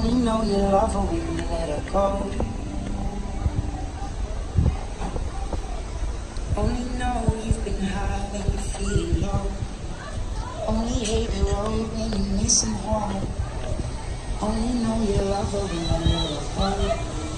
Only know you love her when you let her go. Only know you've been high when you're feeling low. Only hate the road when you're missing home. Only know you love her when you let her go.